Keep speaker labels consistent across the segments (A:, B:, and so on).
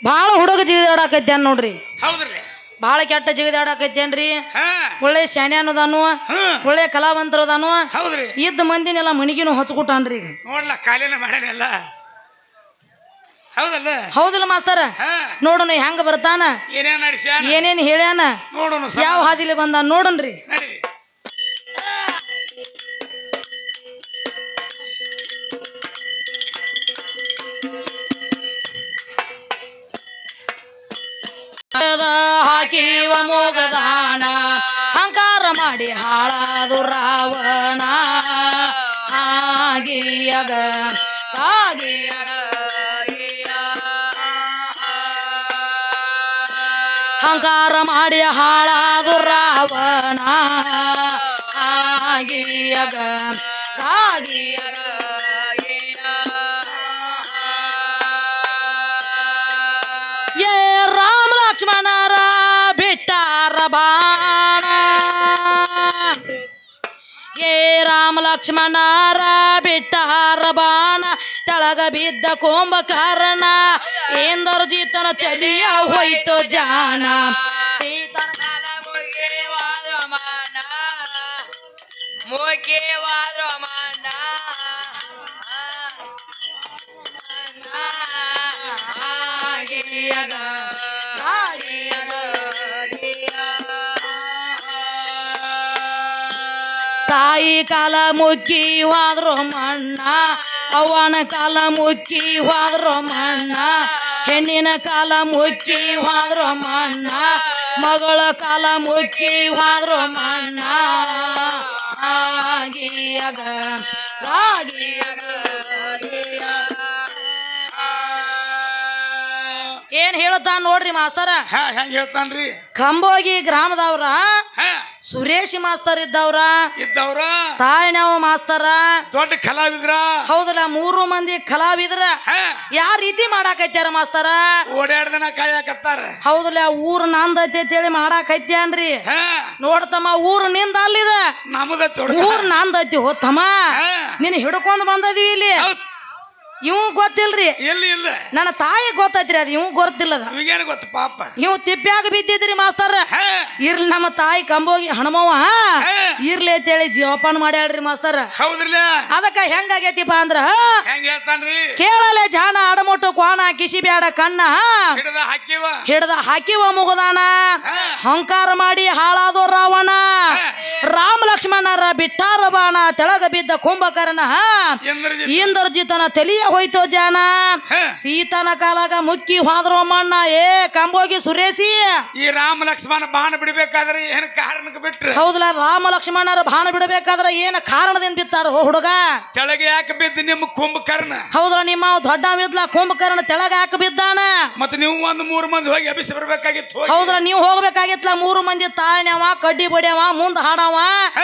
A: ಭಾಳ ಹುಡುಗ ಜಿಗಿದಾಡಕೈತೇನ್ ನೋಡ್ರಿ.
B: ಹೌದ್ರಿ.
A: ಭಾಳ ಕೆಟ್ಟ ಜಿಗಿದಾಡಕೈತೇನ್ರಿ. ಒಳ್ಳೆ ಶಾಣೆ ಅನ್ನೋದಾನು, ಒಳ್ಳೆ ಕಲಾವಂತರದಾನು.
B: ಹೌದ್ರಿ.
A: ಇದ್ದ ಮಂದಿನೆಲ್ಲ ಮಣಿಗಿನೂ ಹಚ್ಕೊಟ್ಟಾನ್ರಿ.
B: ನೋಡ್ಲ ಕಾಲಿನ ಮಾಡ್ಯಾನೆಲ್ಲ. ಹೌದಲ್ಲ?
A: ಹೌದಲ್ಲ ಮಾಸ್ತರ? ನೋಡೋಣ ಹೆಂಗ ಬರ್ತಾನ, ಏನೇನ್ ಹೇಳ್ಯಾನ, ಯಾವ ಹಾದಿಲಿ ಬಂದ ನೋಡನ್ರಿ. ಹಾಕಿವ ಮೋಗದಾನ ಅಹಂಕಾರ ಮಾಡಿ ಹಾಳಾದು ರಾವಣ. ಆಗಿಯಗ ಅಹಂಕಾರ ಮಾಡಿ ಹಾಳಾದು ರಾವಣ. ಆಗಿಯಗ ಲಕ್ಷ್ಮಣರ ಬಿಟ್ಟಾರ ಬಾಣ. ರಾಮ ಲಕ್ಷ್ಮಣರ ಬಿಟ್ಟಾರ ಬಾಣ. ತಳಗ ಬಿದ್ದ ಕುಂಭಕರ್ಣ ಎಂದರು ಜೀತನ ತಲಿಯ ಹೋಯ್ತು ಜಾಣ. ತಾಯಿ ಕಾಲ ಮುಕ್ಕಿ ಹೋದ್ರು ಮಣ್ಣ, ಅವನ ಕಾಲ ಮುಕ್ಕಿ ಹೋದ್ರು ಮಣ್ಣ. ಹೆಣ್ಣಿನ ಕಾಲ ಮುಕ್ಕಿ ಹೋದ್ರು ಮಣ್ಣ, ಮಗಳ ಕಾಲ ಮುಕ್ಕಿ ಹೋದ್ರು ಮಣ್ಣ. ಆಗಿಯಗ ಏನ್ ಹೇಳ್ತಾನ ನೋಡ್ರಿ ಮಾಸ್ತರ.
B: ಹೆಂಗ ಹೇಳ್ತಾನ್ರಿ?
A: ಕಂಬೋಗಿ ಗ್ರಾಮದವ್ರ ಸುರೇಶ್ ಮಾಸ್ತರ್ ಇದ್ದವ್ರ ತಾಯಿನವ ಮಾಸ್ತರ
B: ದೊಡ್ಡ ಕಲಾವಿದ್ರ.
A: ಹೌದಲ್ಲ, 3 ಮಂದಿ ಕಲಾವಿದ್ರ. ಯಾವ ರೀತಿ ಮಾಡಾಕೈತ್ಯಾರ ಮಾಸ್ತರ?
B: ಓಡಾಡ್ದನ ಕಾಯಕತ್ತಾರ.
A: ಹೌದಲ್ಲ, ಊರ್ ನಂದೈತಿ ಅಂತೇಳಿ ಮಾಡಾಕೈತ್ಯಾನ್ರಿ. ನೋಡ್ತಮ್ಮ, ಊರು ನಿಂದ ಅಲ್ಲಿದ, ಊರ್ ನಂದೈತಿ. ಹೋತಮ್ಮ, ನೀನ್ ಹಿಡ್ಕೊಂಡ್ ಬಂದದೀವಿ ಇಲ್ಲಿ. ಇವ್ ಗೊತ್ತಿಲ್ರಿ, ನನ್ನ ತಾಯಿ ಗೊತ್ತೈತ್ರಿ, ಅದು ಇವ್ ಗೊತ್ತಿಲ್ಲ.
B: ಗೊತ್ತ ಪಾಪ,
A: ಇವ್ ತಿಪ್ಪ್ಯಾಗ ಬಿದ್ದಿದ್ರಿ ಮಾಸ್ತರ. ಇರ್ಲಿ, ನಮ್ಮ ತಾಯಿ ಕಂಬೋಗಿ ಹಣಮವ್ವ ಇರ್ಲಿ ಅಂತೇಳಿ ಜೀವಪಾನ ಮಾಡ್ಯಾಳ್ರಿ ಮಾಸ್ತರ. ಅದಕ್ಕ ಹೆಂಗಾಗೈತಿಪ್ಪ ಅಂದ್ರ ಕೇಳಲೆ ಜಾಣ ಅಡಮೊಟ್ಟು ಕ್ವಾಣ ಕಿಸಿ ಬ್ಯಾಡ ಕಣ್ಣ ಹಿಡ್ದ ಹಾಕಿವ ಮುಗದಾನ. ಅಹಂಕಾರ ಮಾಡಿ ಹಾಳಾದೋ ರಾವಣ. ರಾಮ ಲಕ್ಷ್ಮಣರ ಬಿಟ್ಟಾರ ಬಾಣ. ತೆಳಗ ಬಿದ್ದ ಕುಂಭಕರ್ಣ ಇಂದ್ರಜಿತನ ತಲಿಯ ಹೋಯ್ತು ಜಾನ. ಸೀತನ ಕಾಲಾಗ ಮುಕ್ಕಿ ಹೋದ್ರು ಮಣ್ಣ. ಕಂಬೋಗಿ ಸುರೇಶಿ,
B: ಈ ರಾಮ ಲಕ್ಷ್ಮಣ ಬಾಣ ಬಿಡಬೇಕಾದ್ರೆ ಏನ್ ಕಾರಣಕ್ಕೆ ಬಿಟ್ರು?
A: ಹೌದಲ್ಲ, ರಾಮ ಲಕ್ಷ್ಮಣರ ಬಾಣ ಬಿಡಬೇಕಾದ್ರೆ ಏನ ಕಾರಣದಿಂದ ಬಿತ್ತಾರ ಹುಡುಗ?
B: ತೆಳಗೆ ಯಾಕೆ ಬಿದ್ದ ನಿಮ್ಮ ಕುಂಭಕರ್ಣ?
A: ಹೌದಲ್ಲ, ನಿಮ್ಮ ದೊಡ್ಡ ಮಿದ್ಲ ಕುಂಭಕರ್ಣ ತೆಳಗ ಯಾಕೆ ಬಿದ್ದಾನ?
B: ಮತ್ತೆ ನೀವು 3 ಮಂದಿ ಹೋಗಿ ಅಭಿಸಿ ಬರ್ಬೇಕಾಗಿತ್ತು.
A: ಹೌದಲ್ಲ, ನೀವು ಹೋಗ್ಬೇಕಾಗಿತ್ತಲ್ಲ. 3 ಮಂದಿ ತಾಯಿನವ ಕಡ್ಡಿ ಬಡಿಯವ ಮುಂದ ಹಾಡವ.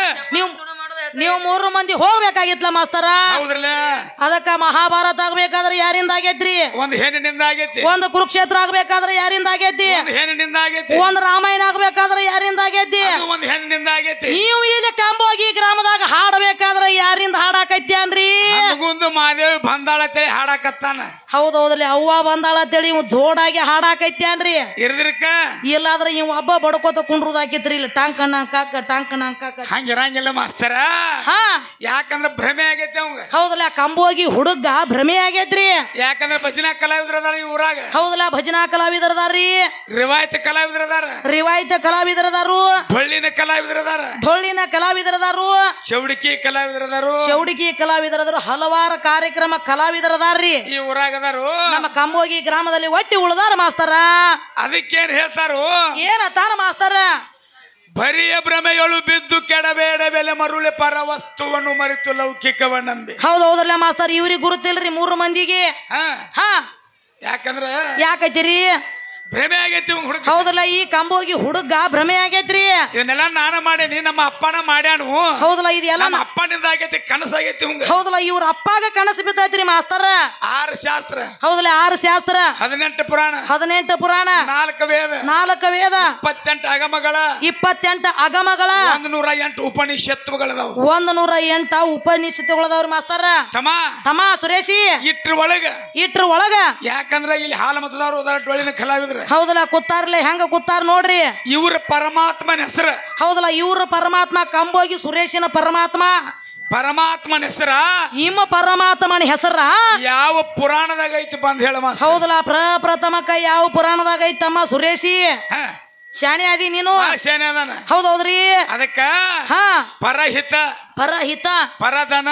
A: ನೀವು 3 ಮಂದಿ ಹೋಗ್ಬೇಕಾಗಿತ್ತಲ್ಲ ಮಾಸ್ತರ. ಅದಕ್ಕ ಮಹಾಭಾರತ ಆಗ್ಬೇಕಾದ್ರೆ ಯಾರಿಂದ ಆಗೈತ್ರಿ?
B: ಒಂದು ಹೆಣ್ಣಿನಿಂದ ಆಗೈತಿ.
A: ಒಂದು ಕುರುಕ್ಷೇತ್ರ ಆಗ್ಬೇಕಾದ್ರೆ ಯಾರಿಂದ ಆಗೈತಿ?
B: ಹೆಣ್ಣಿನಿಂದ ಆಗೈತಿ.
A: ಒಂದು ರಾಮಾಯಣ ಆಗ್ಬೇಕಾದ್ರೆ ಯಾರಿಂದ ಆಗೈತಿ?
B: ಒಂದು ಹೆಣ್ಣಿನಿಂದ ಆಗೈತಿ.
A: ನೀವು ಇಲ್ಲಿ ಕಂಬೋಗಿ ಗ್ರಾಮದಾಗ ಹಾಡಬೇಕಾದ್ರೆ ಯಾರಿಂದ ಹಾಡಾಕೈತ್ಯಾನ್ರಿ?
B: ಮಾದೇವಿ ಬಂದಾಳ ಅಂತೇಳಿ ಹಾಡಾಕತ್ತಾನ.
A: ಹೌದೌದ್ರಿ, ಅವ್ವ ಬಂದಾಳ ಅಂತೇಳಿ ಇವ್ ಜೋಡಾಗಿ ಹಾಡಾಕೈತ್ಯಾನ್ರಿ?
B: ಇರ್ದಿರ್ಕ
A: ಇಲ್ಲಾದ್ರೆ ಇವ್ ಹಬ್ಬ ಬಡ್ಕೋತ ಕುಂಡ್ರುದಾಕಿತ್ರಿ. ಇಲ್ಲಿ ಟಾಂಕ್ ನಂಕಾಕ ಟಾಂಕ್ ನಂಕಾಕ
B: ಹಂಗಿರಂಗಿಲ್ಲ ಮಾಸ್ತರ. ಯಾಕಂದ್ರ ಭ್ರಮೆ ಆಗೈತಿ ಅವಂಗ.
A: ಹೌದಲ್ಲ, ಕಂಬೋಗಿ ಹುಡುಗ ಭ್ರಮೆ ಆಗೈತ್ರಿ.
B: ಯಾಕಂದ್ರ ಭಜನಾ ಕಲಾವಿದ್ರದಾರ ಈ ಊರಾಗ.
A: ಹೌದಲ್ಲ, ಭಜನಾ ಕಲಾವಿದರದಾರಿ,
B: ರಿವಾಯತ್ ಕಲಾವಿದ್ರದಾರ,
A: ರಿವಾಯತ್ ಕಲಾವಿದರದಾರು,
B: ಡೊಳ್ಳಿನ ಕಲಾವಿದ್ರದಾರ,
A: ಡೊಳ್ಳಿನ ಕಲಾವಿದರದಾರು,
B: ಚೌಡಿಕಿ ಕಲಾವಿದರದಾರು,
A: ಚೌಡಿಕಿ ಕಲಾವಿದರದಾರು, ಹಲವಾರು ಕಾರ್ಯಕ್ರಮ ಕಲಾವಿದರದಾರ್ರಿ
B: ಈ ಊರಾಗದಾರು.
A: ನಮ್ಮ ಕಂಬೋಗಿ ಗ್ರಾಮದಲ್ಲಿ ಒಟ್ಟಿ ಉಳ್ದಾರ ಮಾಸ್ತರ.
B: ಅದಕ್ಕೇನ್ ಹೇಳ್ತಾರು?
A: ಏನತ್ತಾರ ಮಾಸ್ತರ?
B: ಬರಿಯ ಭ್ರಮೆಗಳು ಬಿದ್ದು ಕೆಡಬೇಡ ಬೆಲೆ ಮರುಳೆ ಪರ ವಸ್ತುವನ್ನು ಮರೆತು ಲೌಕಿಕವ ನಂಬಿ.
A: ಹೌದೌದ್ರಲ್ಲ ಮಾಸ್ತರ್, ಇವ್ರಿಗೆ ಗುರುತಿಲ್ರಿ 3 ಮಂದಿಗೆ. ಯಾಕಂದ್ರ
B: ಯಾಕಂದ್ರ
A: ಯಾಕೈತಿರಿ?
B: ಭ್ರಮೆ ಆಗೈತಿ ಹುಡುಗ.
A: ಹೌದಲ್ಲ, ಈ ಕಂಬೋಗಿ ಹುಡುಗ ಭ್ರಮೆ ಆಗೈತ್ರಿ.
B: ಇದನ್ನೆಲ್ಲ ನಾನ ಮಾಡೇನಿ, ನಮ್ಮ ಅಪ್ಪನ ಮಾಡ್ಯಾನು.
A: ಹೌದಲ್ಲ, ಇದೆಲ್ಲ
B: ನಮ್ಮ ಅಪ್ಪನಿಂದ ಆಗೈತಿ, ಕನಸಾಗೈತಿ.
A: ಹೌದಲ್ಲ, ಇವ್ರ ಅಪ್ಪಾಗ ಕನಸು ಬಿದ್ದೈತ್ರಿ ಮಾಸ್ತರ.
B: 6 ಶಾಸ್ತ್ರ.
A: ಹೌದಲ್ಲ, 6 ಶಾಸ್ತ್ರ,
B: 18 ಪುರಾಣ,
A: 18 ಪುರಾಣ,
B: 4 ವೇದ,
A: 4 ವೇದ,
B: 28 ಆಗಮಗಳ,
A: 28 ಆಗಮಗಳ,
B: 108 ಉಪನಿಷತ್ತುಗಳದಾವ,
A: 108 ಉಪನಿಷತ್ತುಗಳದವ್ರಿ ಮಾಸ್ತರ. ತಮ್ಮ ಸುರೇಶಿ ಇಟ್ರ ಒಳಗ
B: ಯಾಕಂದ್ರ ಇಲ್ಲಿ ಹಾಲ ಮತದವ್ರು ಡೊಳ್ಳಿನ ಕಲಾವಿದ್ರ.
A: ಹೌದಲ್ಲ, ಕೂತಾರ್ಲೆ ಹೆಂಗ ಕೂತಾರ ನೋಡ್ರಿ.
B: ಇವ್ರ ಪರಮಾತ್ಮನ ಹೆಸರು.
A: ಹೌದಲ್ಲ, ಇವ್ರ ಪರಮಾತ್ಮ ಕಂಬೋಗಿ ಸುರೇಶಿನ ಪರಮಾತ್ಮನ ಹೆಸರ. ನಿಮ್ಮ ಪರಮಾತ್ಮನ ಹೆಸರ
B: ಯಾವ ಪುರಾಣದಾಗ ಐತಿ ಬಂದ್ ಹೇಳ.
A: ಹೌದಲ್ಲ, ಪ್ರಥಮಕ್ಕ ಯಾವ ಪುರಾಣದಾಗ ಐತಮ್ಮ ಸುರೇಶಿ? ಶಾಣೆ ಅದಿ ನೀನು.
B: ಶಾಣೆ ಅದಾನ.
A: ಹೌದೌದ್ರಿ.
B: ಅದಕ್ಕ ಪರಹಿತ, ಪರಧನ,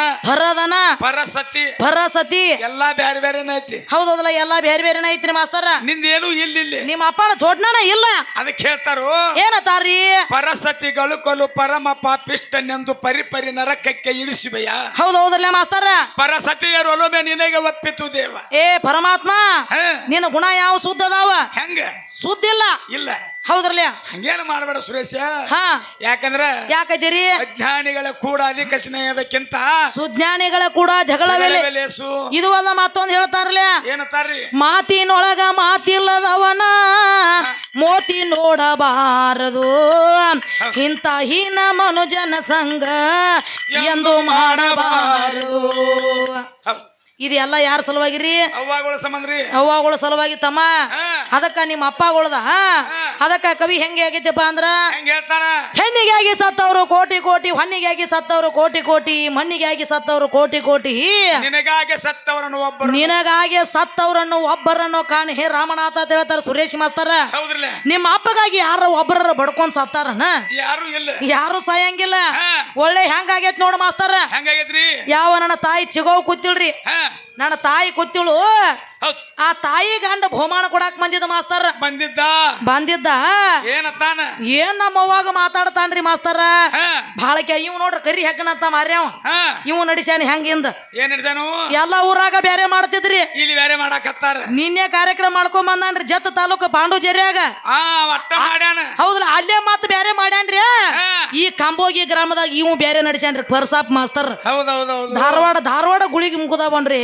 B: ಪರಸತಿ ಎಲ್ಲಾ ಬ್ಯಾರೆ ಬೇರೆನ ಐತಿ.
A: ಹೌದೌದಲ್ಲ, ಎಲ್ಲಾ ಬೇರೆ ಬೇರೆನ ಐತ್ರಿ ಮಾಸ್ತರ.
B: ನಿಂದೇನು ಇಲ್ಲಿ
A: ನಿಮ್ಮ ಅಪ್ಪನ ಜೋಡ್ನಾನ ಇಲ್ಲ.
B: ಅದಕ್ಕೆ ಹೇಳ್ತಾರು,
A: ಏನತಾರ್ರಿ?
B: ಪರಸತಿಗಳು ಕೊಲು ಪರಮ ಪಾಪಿಷ್ಟನೆಂದು ಪರಿಪರಿ ನರಕಕ್ಕೆ ಇಳಿಸುವೆಯ.
A: ಹೌದೌದಲ್ಲ ಮಾಸ್ತರ.
B: ಪರಸತಿಯರು ಒಲೊಮ್ಮೆ ನಿನಗೆ ಒಪ್ಪಿತು ದೇವ.
A: ಪರಮಾತ್ಮ, ನಿನ್ನ ಗುಣ ಯಾವ ಸುದ್ದ ಅದಾವ?
B: ಹೆಂಗ
A: ಸುದ್ದಿಲ್ಲ ಇಲ್ಲ. ಹೌದ್ರಲ್ಲ,
B: ಹಂಗೇನು ಮಾಡಬೇಡ ಸುರೇಶ. ಯಾಕಂದ್ರ
A: ಯಾಕೈತಿರಿ?
B: ಅಜ್ಞಾನಿಗಳ ಕೂಡ ಅಧಿಕ ಸ್ನೇಹದಕ್ಕಿಂತ
A: ಸುಜ್ಞಾನಿಗಳ ಕೂಡ ಜಗಳವೆಲೆಸು. ಇದು ಅಲ್ಲ ಮತ್ತೊಂದು ಹೇಳ್ತಾರಲ್ಲ,
B: ಏನಂತಾರ್ರಿ?
A: ಮಾತಿನೊಳಗ ಮಾತಿಲ್ಲದವನ ಮೋತಿ ನೋಡಬಾರದು, ಇಂಥ ಹೀನ ಮನುಜನ ಸಂಗ ಎಂದು ಮಾಡಬಾರದು. ಇದೆಲ್ಲ ಯಾರ ಸಲುವಾಗಿರಿ? ಅವ್ವಗಳ ಸಲುವಾಗಿ ತಮ್ಮ. ಅದಕ್ಕ ನಿಮ್ಮ ಅಪ್ಪಗಳದ. ಅದಕ್ಕ ಕವಿ ಹೆಂಗೆ ಆಗೈತಿಪ್ಪ ಅಂದ್ರ, ಹೆಣ್ಣಿಗಾಗಿ ಸತ್ತವರು ಕೋಟಿ ಕೋಟಿ, ಹೊನ್ನಿಗಾಗಿ ಸತ್ತವರು ಕೋಟಿ ಕೋಟಿ, ಮಣ್ಣಿಗಾಗಿ ಸತ್ತವರು ಕೋಟಿ ಕೋಟಿ, ನಿನಗಾಗಿ ಸತ್ತವರನ್ನು ಒಬ್ಬರನ್ನು ಕಾಣಿ ಹೇ ರಾಮನಾಥ ಅಂತ ಹೇಳ್ತಾರ ಸುರೇಶ್ ಮಾಸ್ತರ. ನಿಮ್ಮ ಅಪ್ಪಗಾಗಿ ಯಾರು ಒಬ್ಬರ ಬಡ್ಕೊಂಡ್ ಸತ್ತಾರನ? ಯಾರು ಸಾಯಂಗಿಲ್ಲ. ಒಳ್ಳೆ ಹೆಂಗಾಗೈತ್ ನೋಡ ಮಾಸ್ತರ. ಯಾವ ನನ್ನ ತಾಯಿ ಚಿಗೋವ್ ಕೂತಿಳ್ರಿ, ನನ್ನ ತಾಯಿ ಕೂತಿಳು. ಆ ತಾಯಿ ಗಂಡ ಬಹುಮಾನ ಕೊಡಾಕ್ ಬಂದಿದ್ದ ಮಾಸ್ತರ. ಬಂದಿದ್ದ ಏನ್ ನಮ್ಮ ಅವ್ವಾಗ ಮಾತಾಡ್ತಾನ್ರಿ ಮಾಸ್ತರ. ಬಾಳಕೆ ಇವ್ ನೋಡ್ರಿ ಕರಿ ಹೆಕ್ಕನಂತ ಮಾರ್ಯಾವ. ಇವ್ ನಡಿಸ್ಯಾನ ಹೆಂಗಿಂದ ಎಲ್ಲ ಊರಾಗ ಬೇರೆ ಮಾಡ್ತಿದ್ರಿ, ಇಲ್ಲಿ ಬೇರೆ ಮಾಡಾಕತ್ತಾರ. ನಿನ್ನೆ ಕಾರ್ಯಕ್ರಮ ಮಾಡ್ಕೊಂಡ್ ಬಂದಾನ್ರಿ ಜತ್ ತಾಲೂಕು ಪಾಂಡುಜೇರಿಯಾಗ. ಹೌದಲ್ಲ, ಅಲ್ಲೇ ಮತ್ ಬೇರೆ ಮಾಡ್ಯಾನ್ರಿ. ಈ ಕಂಬೋಗಿ ಗ್ರಾಮದಾಗ ಇವ್ ಬೇರೆ ನಡಿಸ್ಯಾನ್ರಿ ಪರ್ಸಾಪ್ ಮಾಸ್ತರ್. ಧಾರವಾಡ ಗುಳಿಗೆ ಮುಗುದ ಬನ್ರಿ.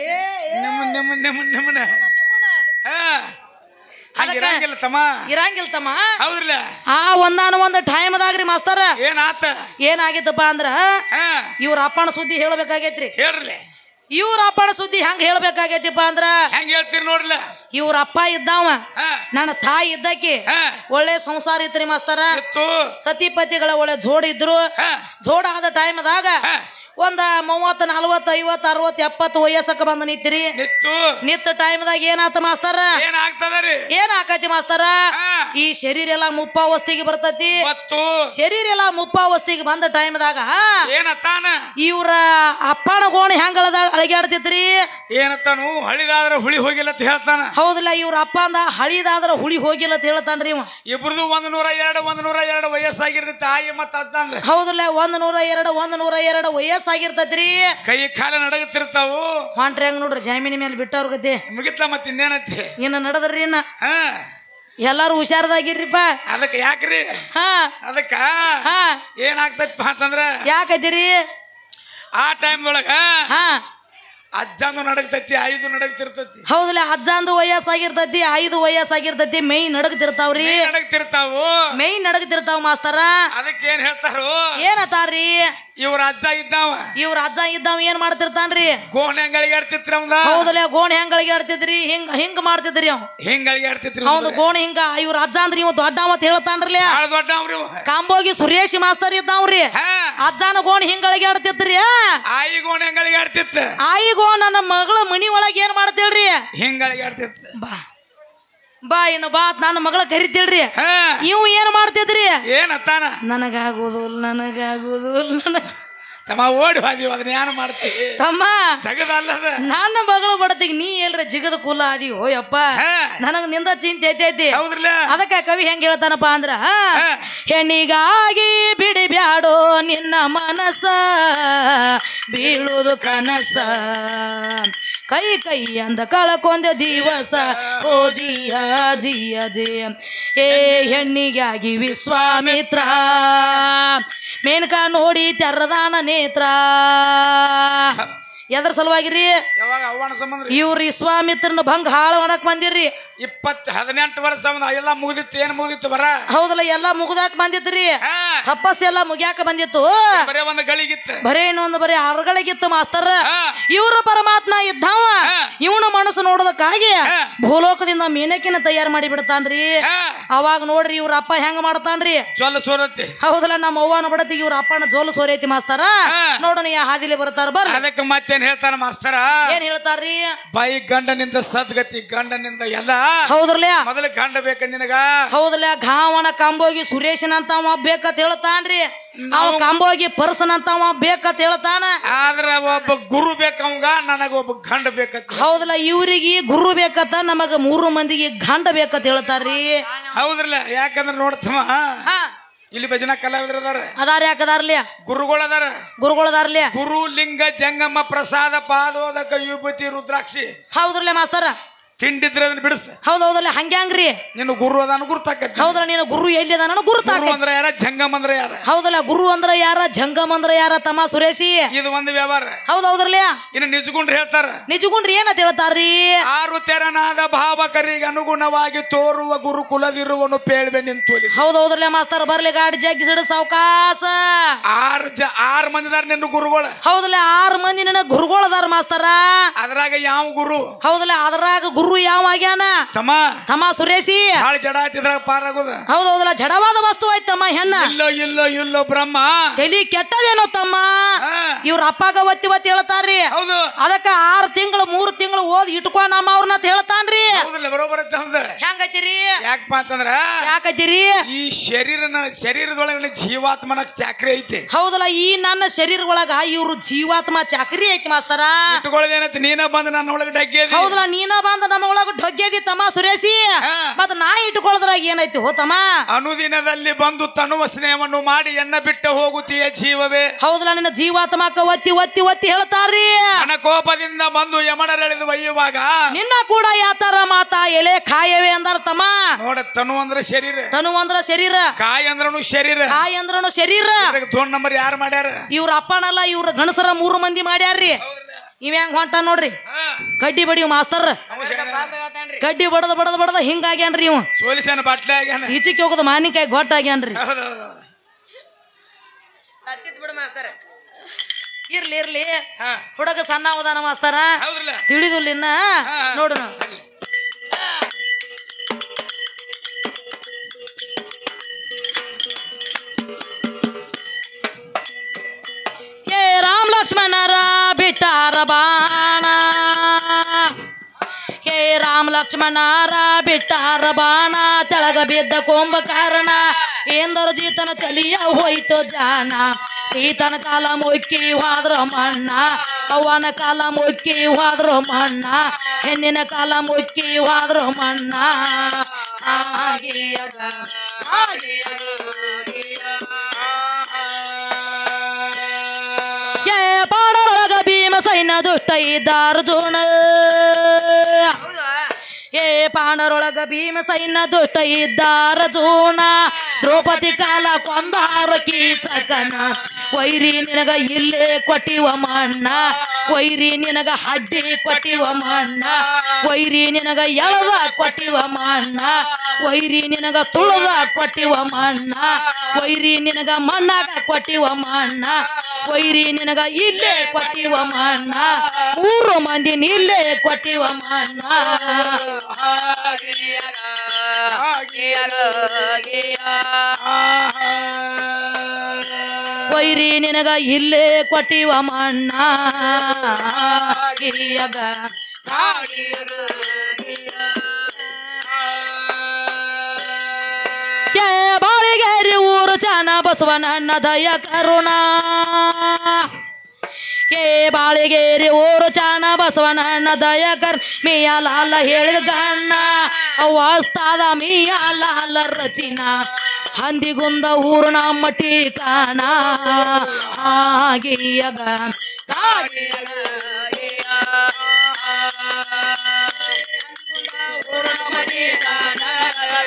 A: ಇರಂಗಿಲ್ಲ ತಮ್ಮ. ಒಂದಾನ ಟೈಮ್ದಾಗ್ರಿ ಮಾಸ್ತರ ಏನಾಗಿತ್ತಪ್ಪ ಅಂದ್ರ, ಇವ್ರ ಅಪ್ಪನ ಸುದ್ದಿ ಹೇಳ್ಬೇಕಾಗೈತ್ರಿ. ಇವ್ರ ಅಪ್ಪನ ಸುದ್ದಿ ಹೆಂಗ್ ಹೇಳ್ಬೇಕಾಗೈತಿಪ್ಪ ಅಂದ್ರ,
B: ಹೆಂಗ್ ಹೇಳ್ತೀರಿ ನೋಡ್ಲ.
A: ಇವ್ರ ಅಪ್ಪ ಇದ್ದಾವ, ನನ್ನ ತಾಯಿ ಇದ್ದಕ್ಕೆ ಒಳ್ಳೆ ಸಂಸಾರ ಇತ್ರಿ ಮಾಸ್ತರ. ಸತಿಪತಿಗಳ ಒಳ್ಳೆ ಜೋಡ್ ಇದ್ರು. ಜೋಡ್ ಆದ ಟೈಮ್ದಾಗ ಒಂದ 30, 40, 50, 60, 70 ವಯಸ್ಸಕ್ಕೆ ಬಂದ ನಿಂತಿರಿ. ನಿತ್ತ ಟೈಮ್ದಾಗ ಏನಾತ ಮಾಸ್ತರ? ಏನಾಕತಿ ಮಾಸ್ತರ? ಈ ಶರೀರ ಎಲ್ಲ ಮುಪ್ಪಾವಸ್ಥೆಗೆ ಬರ್ತತಿ. ಶರೀರ ಎಲ್ಲ ಮುಪ್ಪಾವಸ್ಥೆಗೆ ಬಂದ ಟೈಮ್ದಾಗ ಇವ್ರ ಅಪ್ಪನ ಗೋಣಿ ಹೆಂಗ ಅಳಗ್ಯಾಡ್ತಿತ್ರಿ?
B: ಏನತ್ತಾನು? ಹಳಿದಾದ್ರ ಹುಳಿ ಹೋಗಿಲ್ಲ ಅಂತ ಹೇಳ್ತಾನ.
A: ಹೌದಿಲ್ಲ, ಇವ್ರ ಅಪ್ಪ ಅಂದ ಹಳಿದಾದ್ರ ಹುಳಿ ಹೋಗಿಲ್ಲ ಅಂತ ಹೇಳ್ತಾನ್ರಿ. ಇವ
B: ಇಬ್ರದು 102 ವಯಸ್ಸಾಗಿರ್ತೈತಿ ತಾಯಿ ಮತ್ತ ಅಜ್ಜ.
A: ಹೌದಿಲ್ಲ, 102 ವಯಸ್ಸಾಗಿರ್ತೈತ್ರಿ. ಕೈ
B: ಕಾಲ ನಡಗತಿರ್ತಾವು.
A: ಹೊಂಟ್ರಿ ಹೆಂಗ್ ನೋಡ್ರಿ, ಜಾಮೀನಿ ಮೇಲೆ ಬಿಟ್ಟವ್ರ ಗತಿ
B: ಮುಗಿತ್ಲ. ಮತ್ತ ಇನ್ನೇನತಿ
A: ಇನ್ನ ನಡದ್ರಿ. ಇನ್ನ ಎಲ್ಲಾರು ಹುಷಾರದಾಗಿರ್ರಿಪ್ಪ.
B: ಅದಕ್ಕ ಯಾಕ್ರಿ? ಅದಕ್ಕ ಏನಾಗ್ತೈತಿಪ್ಪ ಅಂತಂದ್ರ,
A: ಯಾಕೈತಿರಿ
B: ಆ ಟೈಮ್ದೊಳಗ ಅಜ್ಜಂದು ನಡಗ್ತೈತಿ, 5 ನಡಗ್ತಿರ್ತೈತಿ.
A: ಹೌದಲ್ಲ, ಅಜ್ಜಂದು ವಯಸ್ಸಾಗಿರ್ತೈತಿ, 5 ವಯಸ್ಸಾಗಿರ್ತೈತಿ. ಮೈ ನಡಗ್ತಿರ್ತಾವ್ರಿ. ಮೈ ನಡಗ್ತಿರ್ತಾವ ಮಾಸ್ತರ. ಅದಕ್ಕೆ
B: ಏನ್ ಹೇಳ್ತಾರು?
A: ಏನತಾರ್ರಿ?
B: ಇವ್ರ ಅಜ್ಜ
A: ಇದ್ದಾವ ಏನ್ ಮಾಡ್ತಿರ್ತಾನ್ರಿ?
B: ಗೋಣಿ ಹೆಂಗಳಿಗೆ ಆಡ್ತಿತ್ರಿ ಅವಂದ.
A: ಹೌದಲ್ಲ, ಗೋಣಿ ಹೆಂಗಳಿಗೆ ಆಡ್ತಿದ್ರಿ? ಹಿಂಗ ಮಾಡ್ತಿದ್ರಿ ಅವ್.
B: ಹೆಂಗಳಿಗೆ ಆಡ್ತಿತ್ರಿ
A: ಅವ್ನು ಗೋಣಿ ಹಿಂಗ. ಇವ್ರ ಅಜ್ಜ ಅಂದ್ರಿ ಇವ್ ದೊಡ್ಡ ಮತ್ ಹೇಳ್ತಾನ್ರಿ. ಕಾಂಬೋಗಿ ಸುರೇಶಿ ಮಾಸ್ತರ್ ಇದ್ದಾವ್ರಿ. ಅಜ್ಜನ ಗೋಣಿ ಹಿಂಗಳಿಗೆ ಆಡ್ತಿತ್ರಿ.
B: ಆಯಿ ಗೋಣಿ ಹೆಂಗಳಿಗೆ ಆಡ್ತಿತ್ತ.
A: ಆಯಿ ಗೋಣ ನನ್ನ ಮಗಳ ಮನಿ ಒಳಗೆ ಏನ್ ಮಾಡ್ತೇಳ್ರಿ?
B: ಹಿಂಗಳಿಗೆ ಆಡ್ತಿತ್ತ.
A: ಬಾ ಇನ್ನು ಬಾ ನನ್ನ ಮಗಳ ಕರಿತೇಳ್ರಿ. ಇವ್ ಏನ್ ಮಾಡ್ತಿದ್ರಿ?
B: ಏನತ್ತಾನ?
A: ನನಗಾಗುದು
B: ತಮ್ಮ ಓಡಿ ಹೋದಿವ, ಅದನ್ನ ಏನ್ ಮಾಡ್ತೀವಿ
A: ತಮ್ಮ?
B: ತಗದಲ್ಲದ
A: ನನ್ನ ಮಗಳು ಬಡತಿಗೆ ನೀ ಎಲ್ರ ಜಿಗದ ಕುಲ ಆದಿವೋ ಯಪ್ಪ. ನನಗ್ ನಿಂದ ಚಿಂತೆ ಐತೈತಿ. ಅದಕ್ಕ ಕವಿ ಹೆಂಗ್ ಹೇಳ್ತಾನಪ್ಪ ಅಂದ್ರ, ಹೆಣ್ಣಿಗಾಗಿ ಬಿಡಿಬ್ಯಾಡೋ ನಿನ್ನ ಮನಸ್ಸ, ಬೀಳುದು ಕನಸ. ಕೈ ಕೈ ಅಂದ ಕಳಕೊಂದ ದಿವಸ ಓ ಜಿಯ ಜಿಯ ಜಿಯ ಏ ಹೆಣ್ಣಿಗಾಗಿ ವಿಶ್ವಾಮಿತ್ರ ಮೇನಕ ನೋಡಿ ತೆರದಾನ ನೇತ್ರ ಎದ್ರ ಸಲುವಾಗಿರಿ
B: ಯಾವಾಗ ಅವ್ವನ ಸಂಬಂಧ
A: ಇವ್ರು ವಿಶ್ವಾಮಿತ್ರನ ಭಂಗ ಹಾಳ ಮಾಡಕ್ ಬಂದಿರ್ರಿ
B: 18 ವರ್ಷ ಸಂಬಂಧ ಎಲ್ಲ ಮುಗಿದಿತ್ತು ಏನ್ ಮುಗಿದಿತ್ತು ಬರ
A: ಹೌದಲ್ಲ ಎಲ್ಲಾ ಮುಗ್ದಾಕ್ ಬಂದಿತ್ರಿ ತಪಸ್ ಎಲ್ಲಾ ಮುಗ್ಯಾಕ ಬಂದಿತ್ತು
B: ಬರೇ ಒಂದು ಗಳಿಗಿತ್ತು
A: ಬರೇ ಇನ್ನೊಂದು ಬರೀ ಆರುಗಳಿಗಿತ್ತು ಮಾಸ್ತರ್ ಇವ್ರು ಪರಮಾತ್ಮ ಇದ್ದಾವ ಇವನ ಮನಸ್ಸು ನೋಡೋದಕ್ಕಾಗಿ ಭೂಲೋಕದಿಂದ ಮೀನಕಿನ ತಯಾರು ಮಾಡಿ ಬಿಡ್ತಾನ್ರಿ ಅವಾಗ ನೋಡ್ರಿ ಇವ್ರ ಅಪ್ಪ ಹೆಂಗ ಮಾಡ್ತಾನ್ರಿ
B: ಜೋಲ ಸೋರತಿ
A: ಹೌದಲ್ಲ ನಮ್ಮ ಅವ್ವನ ಬಡತಿ ಇವ್ರ ಅಪ್ಪನ ಜೋಲು ಸೋರೈತಿ ಮಾಸ್ತರ ನೋಡೋಣ ಯಾ ಹಾದಿಲಿ ಬರ್ತಾರ ಬರ್ರಿ
B: ಅದಕ್ಕೆ ಮತ್ತೇನ್ ಹೇಳ್ತಾರ ಮಾಸ್ತರ
A: ಏನ್ ಹೇಳ್ತಾರ್ರಿ
B: ಬಾಯಿ ಗಂಡನಿಂದ ಸದ್ಗತಿ ಗಂಡನಿಂದ ಎಲ್ಲ
A: ಹೌದ್ರಲ್ಲ
B: ಮೊದಲು ಗಂಡ ಬೇಕ ನಿನಗ
A: ಹೌದಲ್ಲ ಘಾವಣ ಕಂಬೋಗಿ ಸುರೇಶನ್ ಅಂತ ಅವ ಬೇಕಂತ ಹೇಳ್ತಾನ್ರಿ ಅವ ಕಂಬೋಗಿ ಪರ್ಸನ್ ಅಂತ ಅವ ಬೇಕಂತ ಹೇಳ್ತಾನ
B: ಆದ್ರ ಒಬ್ಬ ಗುರು ಬೇಕವಂಗ ನನಗ ಒಬ್ಬ ಗಂಡ ಬೇಕಂತ
A: ಹೌದಲ್ಲ ಇವ್ರಿಗೆ ಗುರು ಬೇಕಂತ ನಮಗ 3 ಮಂದಿಗೆ ಗಂಡ ಬೇಕಂತ ಹೇಳ್ತಾರ್ರಿ
B: ಹೌದ್ರಲ್ಲ ಯಾಕಂದ್ರ ನೋಡ್ತಮ್ಮ ಇಲ್ಲಿ ಭಜನಾ ಕಲಾವಿದ್ರ
A: ಅದಾರ ಯಾಕದಾರ್ಲಿ ಗುರುಗಳದಾರ್ಲಿ
B: ಗುರು ಲಿಂಗ ಜಂಗಮ ಪ್ರಸಾದ ಪಾದೋದಕ ವಿಭೂತಿ ರುದ್ರಾಕ್ಷಿ
A: ಹೌದ್ರಲ್ಲ ಮಾಸ್ತರ
B: ತಿಂಡಿದ್ರೆ ಅದನ್ನ ಬಿಡಿಸ
A: ಹೌದೌದಲ್ಲ ಹಂಗ್ಯಾಂಗ್ರಿ
B: ನಿನ್ನ ಗುರು ಅದಾನ ಗುರುತಾಕತಿ
A: ಹೌದಲ್ಲ ನೀನು ಗುರು ಎಲ್ಲಿ ಅದಾನ ಗುರುತಾಕ
B: ಅಂದ್ರೆ ಯಾರ ಜಂಗಮ ಅಂದ್ರೆ ಯಾರ
A: ಹೌದಲ್ಲ ಗುರು ಅಂದ್ರ ಯಾರ ಜಂಗಮ ಅಂದ್ರ ಯಾರ ತಮ್ಮ ಸುರೇಶಿ
B: ಇದು ಒಂದು ವ್ಯವಹಾರ
A: ಹೌದೌದ್ರಲ್ಲ
B: ಇನ್ನು ನಿಜಗುಂಡ್ರಿ ಹೇಳ್ತಾರ
A: ನಿಜಗುಂಡ್ರಿ ಏನಂತ ಹೇಳ್ತಾರ್ರಿ
B: ಆರು ತೆರನಾದ ಭಾವಕರಿಗೆ ಅನುಗುಣವಾಗಿ ತೋರುವ ಗುರು ಕುಲದಿರುವನು ಪೇಳ್ಬೆ ನಿಂತೋಲಿ
A: ಹೌದೌದ್ರಲ್ಲ ಮಾಸ್ತರ್ ಬರ್ಲಿ ಗಾಡಿ ಜಗ್ಗಿಸಿಡ ಸಾವಕಾಶ
B: 6 ಮಂದಿದಾರ ನಿನ್ನ ಗುರುಗಳು
A: ಹೌದಲ್ಲ 6 ಮಂದಿ ನನ್ನ ಗುರುಗಳದಾರ ಮಾಸ್ತರ
B: ಅದ್ರಾಗ ಯಾವ ಗುರು
A: ಹೌದಲ್ಲ ಅದ್ರಾಗ ಗುರು ಯಾವ ಆಗ್ಯಾನ ತಮ್ಮ ಸುರೇಶಿ
B: ಹಾಳ ಜಡ ಇದ್ರಾಗ ಪಾರಾಗೋದ
A: ಹೌದೌದಲ್ಲ ಜಡವಾದ ವಸ್ತು ಆಯ್ತಮ್ಮ ಹೆಣ್ಣ
B: ಇಲ್ಲೋ ಬ್ರಹ್ಮ
A: ತಲಿ ಕೆಟ್ಟದೇನೋ ತಮ್ಮ ಇವ್ರ ಅಪ್ಪಾಗ ಒತ್ತಿ ಒತ್ತಿ ಹೇಳ್ತಾರ್ರಿ ಅದಕ್ಕ 6 ತಿಂಗಳು 3 ತಿಂಗಳು ಓದ್ ಇಟ್ಕೊ ನಮ್ಮ ಅವ್ರನ್ನ ಹೇಳ್ತಾನ್ರಿ ಹೆಂಗೈತಿರಿ
B: ಯಾಕಪ್ಪ ಅಂತಂದ್ರ
A: ಯಾಕೈತಿರಿ
B: ಈ ಶರೀರದೊಳಗ ಜೀವಾತ್ಮನ ಚಾಕ್ರಿ ಐತಿ
A: ಹೌದಲ್ಲ ಈ ನನ್ನ ಶರೀರ ಒಳಗ ಇವ್ರು ಜೀವಾತ್ಮ ಚಾಕ್ರಿ ಐತಿ ಮಾಸ್ತರ
B: ಇಟ್ಕೊಳ್ಳೋದೇನೈತಿ ನೀನ ಬಂದ ನನ್ನ ಒಳಗ ಡಗ್ಗೆ
A: ಹೌದಲ್ಲ ನೀನ ಬಂದ ನಮ್ಮ ಒಳಗ ಢೊಗ್ಗೆದಿ ತಮ್ಮ ಸುರೇಶಿ ಮತ್ತ ನಾ ಇಟ್ಕೊಳ್ಳೋದ್ರಾಗ ಏನೈತಿ ಹೋತಮ್ಮ
B: ಅನುದಿನದಲ್ಲಿ ಬಂದು ತನುವ ಸ್ನೇಹವನ್ನು ಮಾಡಿ ಎನ್ನ ಬಿಟ್ಟು ಹೋಗುತ್ತೀಯ ಜೀವವೇ
A: ಹೌದಲ್ಲ ನಿನ್ನ ಜೀವಾತ್ಮಕ ಒತ್ತಿ ಒತ್ತಿ ಒತ್ತಿ ಹೇಳ್ತಾರ್ರಿ
B: ಕೋಪದಿಂದ ಬಂದು ಯಮನರೆಳೆದು ಒಯ್ಯುವಾಗ
A: ನಿನ್ನ ಕೂಡ ಯಾತರ ಮಾತಾ ಎಲೆ ಕಾಯವೇ ಅಂದಾರ ತಮ್ಮ
B: ನೋಡ ತನು ಅಂದ್ರೆ ಶರೀರ
A: ತನು ಅಂದ್ರ ಶರೀರ
B: ಕಾಯಿ ಅಂದ್ರನು ಶರೀರ
A: ಕಾಯಿ ಅಂದ್ರನು ಶರೀರ
B: ದೊಡ್ಡ ನಂಬರ್ ಯಾರು ಮಾಡ್ಯಾರ
A: ಇವ್ರ ಅಪ್ಪನಲ್ಲ ಇವ್ರ ಗಣಸರ 3 ಮಂದಿ ಮಾಡ್ಯಾರ್ರಿ ಇವ ಹೆಂಗ್ ಹೊಂಟ ನೋಡ್ರಿ ಕಡ್ಡಿ ಬಡಿ ಮಾಸ್ತರ್ ಕಡ್ಡಿ ಬಡದ ಹಿಂಗಾಗ್ಯಾನ್ರಿ ಇವ್
B: ಸೋಲಿಸನ ಬಾಟ್ಲೆ ಆಗ್ಯಾನ
A: ಈಚಿಗೆ ಹೋಗೋದು ಮಾನಿಕಾಯಿ ಗೊಟ್ಟಾಗ್ಯಾನ್ರಿ ಇರ್ಲಿ ಹುಡುಗ ಸಣ್ಣ ಅವದಾನ ಮಾಸ್ತರ ತಿಳಿದುಲಿನ್ನ ನೋಡು ರಾಮ ಲಕ್ಷ್ಮಣರ ಬಿಟ್ಟಾರ ಬಾಣ ಹೇ ರಾಮ ಲಕ್ಷ್ಮಣರ ಬಿಟ್ಟಾರ ಬಾಣ ತೆಳಗ ಬಿದ್ದ ಕುಂಭಕರ್ಣ ಎಂದರು ಜೀತನ ತಲಿಯ ಹೋಯ್ತು ಜಾಣ ಸೀತನ ಕಾಲ ಮುಕ್ಕಿ ಹೋದ್ರ ಮಣ್ಣ ಅವ್ವನ ಕಾಲ ಮುಕ್ಕಿ ಹೋದ್ರ ಮಣ್ಣ ಹೆಣ್ಣಿನ ಕಾಲ ಮುಕ್ಕಿ ಹೋದ್ರ ಮಣ್ಣ ಬಾಡರೊಳಗ ಭೀಮ ಸೈನ್ಯ ದುಷ್ಟ ಇದ್ದಾರ ಜೋಣ ಪಾಂಡರೊಳಗ ಭೀಮ ಸೈನ್ಯ ದುಷ್ಟ ಇದ್ದಾರ ಜೋಣ ದ್ರೌಪದಿ ಕಾಲ ಕೊಂದಾರ ಕೀಚಕನ ವೈರಿ ನಿನಗ ಇಲ್ಲೇ ಕೊಟ್ಟಿವ ಮಣ್ಣ ವೈರಿ ನಿನಗ ಹಡ್ಡಿ ಕೊಟ್ಟಿವ ಮಣ್ಣ ವೈರಿ ನಿನಗ ಎಳದ ಕೊಟ್ಟಿವ ಮಣ್ಣ ವೈರಿ ನಿನಗ ತುಳದ ಕೊಟ್ಟಿವ ಮಣ್ಣ ವೈರಿ ನಿನಗ ಮಣ್ಣಾಗ ಕೊಟ್ಟಿವ ಮಣ್ಣ ವೈರಿ ನಿನಗ ಇಲ್ಲೇ ಕೊಟ್ಟಿವ ಮಣ್ಣ 3 ಮಂದಿ ಇಲ್ಲೇ ಕೊಟ್ಟಿವ ಮಣ್ಣ ವೈರಿ ನಿನಗ ಇಲ್ಲೇ ಕೊಟ್ಟಿವ ಮಣ್ಣ ಬಾಳಿಗೇರಿ ಊರು ಚನ ಬಸವನನ್ನ ದಯ ಕರುಣ ಬಾಳಿಗೇರಿ ಊರು ಚಾನ ಬಸವನನ್ನ ದಯಕರ್ ಮಿಯಾ ಲಾಲ ಹೇಳಿದ ಗಣ್ಣ ವಾಸ್ತಾದ ಮಿಯಾ ಲಾಲ ರಚಿನ ಹಂದಿಗುಂದ ಊರು ನಮ್ಮ ಟೀಕಾಣ ಆಗಿಯಗ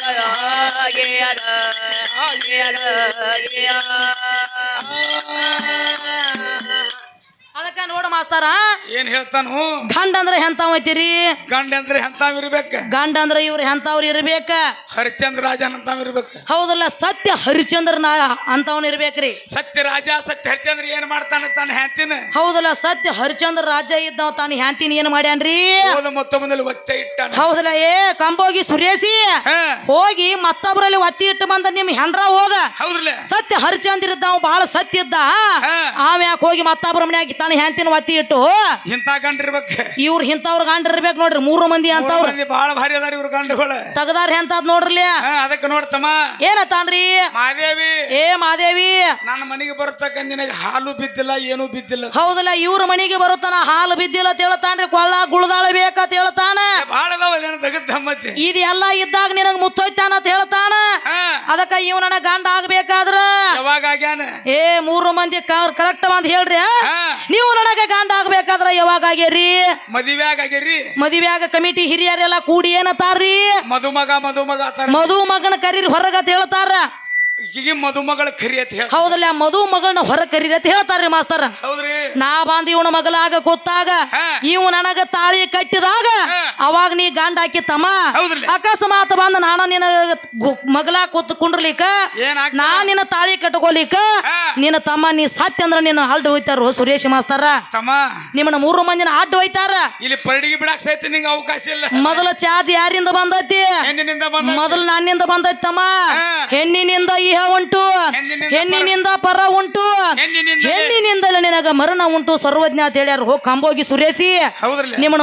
A: ಅದಕ್ಕ ನೋಡ ಮಾಸ್ತಾರ
B: ಏನ್ ಹೇಳ್ತಾನು
A: ಗಂಡ ಅಂದ್ರೆ ಎಂತಾವ್ ಐತಿರಿ
B: ಗಂಡ ಅಂದ್ರೆ ಎಂತಾವ್ ಇರ್ಬೇಕ
A: ಗಂಡ ಅಂದ್ರೆ ಇವ್ರ ಎಂತಾವ್ರು ಇರ್ಬೇಕ
B: ಹರಿಚಂದ್ರ ರಾಜನ್ ಅಂತಾವ್ ಇರ್ಬೇಕ
A: ಹೌದಲ್ಲ ಸತ್ಯ ಹರಿಚಂದ್ರನ ಅಂತವನ್ ಇರ್ಬೇಕ್ರಿ
B: ಸತ್ಯ ರಾಜ ಸತ್ಯ ಹರಿಚಂದ್ರ ಏನ್ ಮಾಡ್ತಾನ ತಾನ ಹ್ಯಾಂತಿನ
A: ಹೌದಲ್ಲ ಸತ್ಯ ಹರಿಚಂದ್ರ ರಾಜ ಇದ್ದವ ತಾನು ಹ್ಯಾಂತಿನ ಏನ್ ಮಾಡ್ಯಾನ್ರಿ
B: ಮತ್ತೊಬ್ಬನಲ್ಲಿ ಒತ್ತೆ ಇಟ್ಟಾನ
A: ಹೌದಲ್ಲ ಏ ಕಂಬೋಗಿ ಸುರೇಶಿ ಹೋಗಿ ಮತ್ತೊಬ್ರಲ್ಲಿ ಒತ್ತಿ ಇಟ್ಟು ಬಂದ ನಿಮ್ ಹೆಂಡ್ರ ಹೋದ
B: ಹೌದ್ರಲ್ಲ
A: ಸತ್ಯ ಹರಿಚಂದ್ರ ಇದ್ದ ಬಹಳ ಸತ್ಯ ಇದ್ದ ಆಮ್ಯಾಕ ಹೋಗಿ ಮತ್ತೊಬ್ರ ಮನ್ಯಾಗ ತಾನು ಹ್ಯಾಂತಿನ ಒತ್ತಿ ಇಟ್ಟು
B: ಇಂತ ಗಂಡ ಇರ್ಬೇಕು
A: ಇವ್ರ ಇಂಥವ್ರ ಗಂಡ ಇರ್ಬೇಕು ನೋಡ್ರಿ 3 ಮಂದಿ ಅಂತವ್ರ
B: ಬಹಳ ಭಾರಿ ಅದಾರ ಇವ್ರ ಗಂಡುಗಳ
A: ತಗದಾರ ಎಂತಾದ್ ನೋಡ್ರಲಿ
B: ಅದಕ್ಕೆ ನೋಡ್ತಮ್ಮ
A: ಏನತ್ತಾನ್ರಿ
B: ಮಾದೇವಿ
A: ಏ ಮಾದೇವಿ
B: ನನ್ನ ಮನೆಗೆ ಬರ್ತಕ್ಕ ನಿನಗೆ ಹಾಲು ಬಿದ್ದಿಲ್ಲ ಏನು ಬಿದ್ದಿಲ್ಲ
A: ಹೌದಲ್ಲ ಇವ್ರ ಮನೆಗೆ ಬರುತ್ತಾನ ಹಾಲು ಬಿದ್ದಿಲ್ಲ ಅಂತ ಹೇಳ್ತಾನ್ರಿ ಕೊಳ್ಳ ಗುಳದಾಳ ಬೇಕಂತ ಹೇಳ್ತಾನ
B: ಬಹಳ ದಗದ್ದಮ್ಮತ್ತೆ
A: ಇದೆಲ್ಲ ಇದ್ದಾಗ ನಿನಗ್ ಮುತ್ತೋಯ್ತಾನ ಅಂತ ಹೇಳ್ತಾನ ಅದಕ್ಕ ಇವ್ ನನ್ನ ಗಂಡ ಆಗ್ಬೇಕಾದ್ರ
B: ಯಾವಾಗ ಆಗ್ಯಾನ
A: ಏ 3 ಮಂದಿ ಕರೆಕ್ಟ್ ಅಂತ ಹೇಳ್ರಿ ನೀವು ನನಗ ಗಂಡ ಆಗ್ಬೇಕಾದ್ರ ಯಾವಾಗ ಆಗ್ಯಾರಿ
B: ಮದುವೆಯಾಗ ಆಗ್ಯಾರಿ
A: ಮದುವೆಯಾಗ ಕಮಿಟಿ ಹಿರಿಯರೆಲ್ಲ ಕೂಡಿ ಏನತ್ತಾರ್ರಿ
B: ಮದುಮಗ
A: ಮದುಮಗನ ಕರೀರಿ ಹೊರಗ ಅಂತ ಹೇಳ್ತಾರ
B: ಈಗ ಮದುಮಗಳ ಕರಿ ಅಂತ ಹೇಳ
A: ಹೌದಲ್ಲ ಮದುಮಗಳನ್ನ ಹೊರ ಕರೀರಿ ಅಂತ ಹೇಳ್ತಾರ್ರಿ ಮಾಸ್ತರ
B: ಹೌದ್ರಿ
A: ನಾ ಬಂದ್ ಇವನ ಮಗಲಾಗ ಗೊತ್ತಾಗ ಇವ್ ನನಗ ತಾಳಿ ಕಟ್ಟಿದಾಗ ಅವಾಗ ನೀ ಗಂಡ ಹಾಕಿತ್ತಮ್ಮ ಅಕಸ್ಮಾತ್ ಬಂದ ನಾನ ನಿನ್ನ ಮಗಲಾ ಕೂತ್ ಕುಂಡ್ರಲಿಕ್ಕ ನಾ ನಿನ್ನ ತಾಳಿ ಕಟ್ಕೋಲಿಕ್ಕ ನಿನ್ನ ತಮ್ಮ ನೀ ಸತ್ಯ ಅಂದ್ರ ನಿನ್ನ ಅಡ್ಡ ಹೋಯ್ತಾರ ಸುರೇಶ್ ಮಾಸ್ತರ
B: ತಮ್ಮ
A: ನಿಮ್ಮನ್ನ 3 ಮಂದಿನ ಅಡ್ಡ ಹೋಯ್ತಾರ
B: ಇಲ್ಲಿ ಪರಡಿಗೆ ಬಿಡಾಕ್ ಸಹಿತ ನಿಂಗೆ ಅವಕಾಶ ಇಲ್ಲ
A: ಮೊದಲ ಚಾರ್ಜ್ ಯಾರಿಂದ ಬಂದೈತಿ ಮೊದಲು ನನ್ನಿಂದ ಬಂದೈತಿ ತಮ್ಮ ಹೆಣ್ಣಿನಿಂದ ಇಹ ಉಂಟು ಹೆಣ್ಣಿನಿಂದ ಪರ ಉಂಟು ಹೆಣ್ಣಿನಿಂದಲೇ ನಿನಗ ಮರಣ ಉಂಟು ಸರ್ವಜ್ಞ ಅಂತ ಹೇಳ್ಯಾರ ಹೋಗಿ ಕಂಬೋಗಿ ಸುರೇಶಿ ನಿಮ್ಮನ್ನ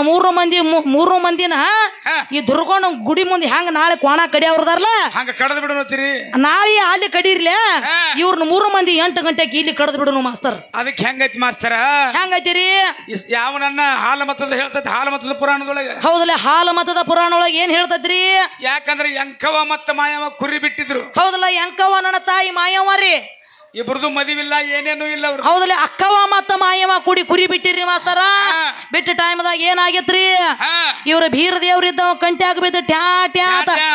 A: 3 ಮಂದಿನ ಈ ದುರ್ಗೋಣ ಗುಡಿ ಮುಂದೆ ಹೆಂಗ ನಾಳೆ ಕೋಣ ಕಡಿಯವ್ರದಾರಲ್ಲ
B: ಹಂಗ ಕಡದ್ ಬಿಡು
A: ನಾಳೆ ಅಲ್ಲಿ ಕಡೀರ್ಲೆ ಇವ್ರನ್ನ 3 ಮಂದಿ 8 ಗಂಟೆಗೆ ಇಲ್ಲಿ ಕಡದ್ ಬಿಡುನು ಮಾಸ್ತರ್
B: ಅದಕ್ಕೆ ಹೆಂಗೈತಿ ಮಾಸ್ತರ
A: ಹೆಂಗೈತಿರಿ
B: ಯಾವ ನನ್ನ ಹಾಲ ಮತದ ಹೇಳ್ತೈತಿ ಹಾಲ ಮತದ ಪುರಾಣದೊಳಗೆ
A: ಹೌದಲ್ಲ ಹಾಲ ಮತದ ಪುರಾಣ ಒಳಗೆ ಏನ್ ಹೇಳ್ತೈತ್ರಿ
B: ಯಾಕಂದ್ರೆ ಎಂಕವ ಮತ್ತ ಮಾಯವ ಕುರಿ ಬಿಟ್ಟಿದ್ರು
A: ಹೌದಲ್ಲ ಎಂಕವ ನನ್ನ ತಾಯಿ ಮಾಯವ್ರಿ
B: ಇಬ್ರದು ಮದಿವಿಲ್ಲ ಏನೇನು ಇಲ್ಲ
A: ಹೌದಲ್ಲ ಅಕ್ಕವ ಮತ್ತ ಮಾಯವ ಕೂಡಿ ಕುರಿ ಬಿಟ್ಟಿರಿ ಮಾಸ್ತರ ಬಿಟ್ಟ ಟೈಮ್ದಾಗ ಏನಾಗಿತ್ರಿ ಇವ್ರ ಬೀರ ದೇವ್ರ ಇದ್ದವ ಕಂಟ್ಯಾಗ ಬಿದ್ದು ಟ್ಯಾ ಟ್ಯಾ